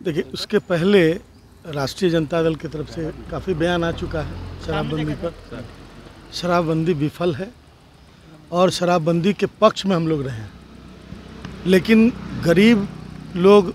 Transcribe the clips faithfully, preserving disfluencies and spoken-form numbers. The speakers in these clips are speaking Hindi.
देखिए, उसके पहले राष्ट्रीय जनता दल की तरफ से काफ़ी बयान आ चुका है शराबबंदी पर। शराबबंदी विफल है और शराबबंदी के पक्ष में हम लोग रहे हैं, लेकिन गरीब लोग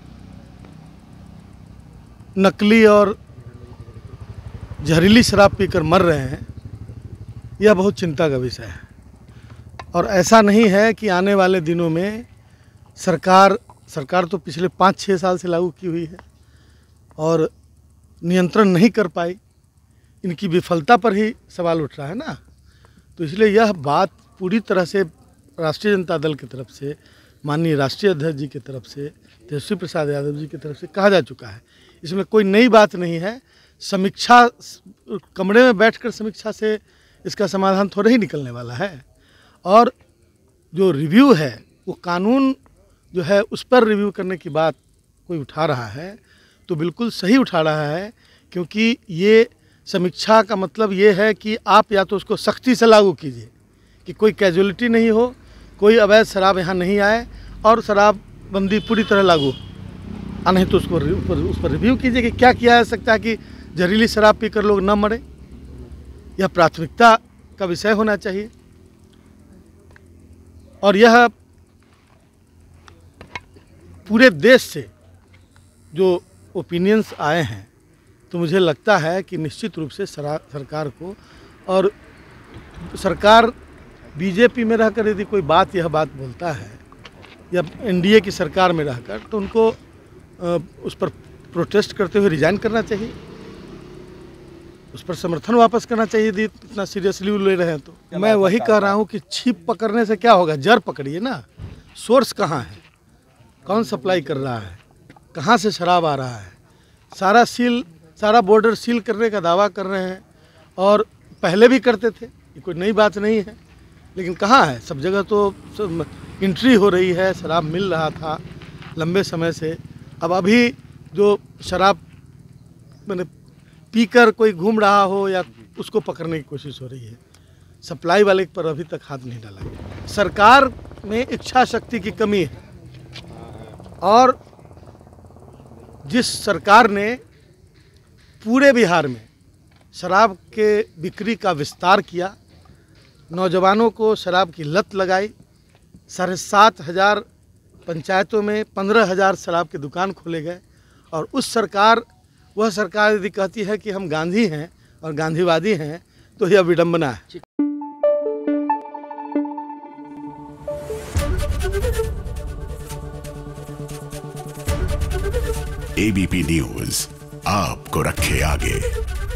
नकली और जहरीली शराब पीकर मर रहे हैं, यह बहुत चिंता का विषय है। और ऐसा नहीं है कि आने वाले दिनों में सरकार सरकार तो पिछले पाँच छः साल से लागू की हुई है और नियंत्रण नहीं कर पाई, इनकी विफलता पर ही सवाल उठ रहा है ना। तो इसलिए यह बात पूरी तरह से राष्ट्रीय जनता दल की तरफ से, माननीय राष्ट्रीय अध्यक्ष जी की तरफ से, तेजस्वी प्रसाद यादव जी की तरफ से कहा जा चुका है। इसमें कोई नई बात नहीं है। समीक्षा, कमरे में बैठकर समीक्षा से इसका समाधान थोड़ा ही निकलने वाला है। और जो रिव्यू है वो कानून जो है उस पर रिव्यू करने की बात कोई उठा रहा है तो बिल्कुल सही उठा रहा है, क्योंकि ये समीक्षा का मतलब ये है कि आप या तो उसको सख्ती से लागू कीजिए कि कोई कैजुअलिटी नहीं हो, कोई अवैध शराब यहाँ नहीं आए और शराबबंदी पूरी तरह लागू, और नहीं तो उसको उस पर रिव्यू कीजिए कि क्या किया जा सकता है कि जहरीली शराब पीकर लोग न मरे। यह प्राथमिकता का विषय होना चाहिए। और यह पूरे देश से जो ओपिनियंस आए हैं तो मुझे लगता है कि निश्चित रूप से सरकार को, और सरकार बीजेपी में रहकर यदि कोई बात यह बात बोलता है या एनडीए की सरकार में रहकर, तो उनको उस पर प्रोटेस्ट करते हुए रिजाइन करना चाहिए, उस पर समर्थन वापस करना चाहिए यदि इतना सीरियसली ले रहे हैं तो। मैं वही कह रहा हूँ कि छिप पकड़ने से क्या होगा, जड़ पकड़िए ना। सोर्स कहाँ है, कौन सप्लाई कर रहा है, कहाँ से शराब आ रहा है, सारा सील सारा बॉर्डर सील करने का दावा कर रहे हैं और पहले भी करते थे, ये कोई नई बात नहीं है। लेकिन कहाँ है, सब जगह तो सब एंट्री हो रही है, शराब मिल रहा था लंबे समय से। अब अभी जो शराब मैंने पीकर कोई घूम रहा हो या उसको पकड़ने की कोशिश हो रही है, सप्लाई वाले पर अभी तक हाथ नहीं डाला गया। सरकार में इच्छा शक्ति की कमी है। और जिस सरकार ने पूरे बिहार में शराब के बिक्री का विस्तार किया, नौजवानों को शराब की लत लगाई, साढ़े सात हज़ार पंचायतों में पंद्रह हज़ार शराब के दुकान खोले गए, और उस सरकार वह सरकार यदि कहती है कि हम गांधी हैं और गांधीवादी हैं तो यह विडंबना है। एबीपी न्यूज़ आपको रखे आगे।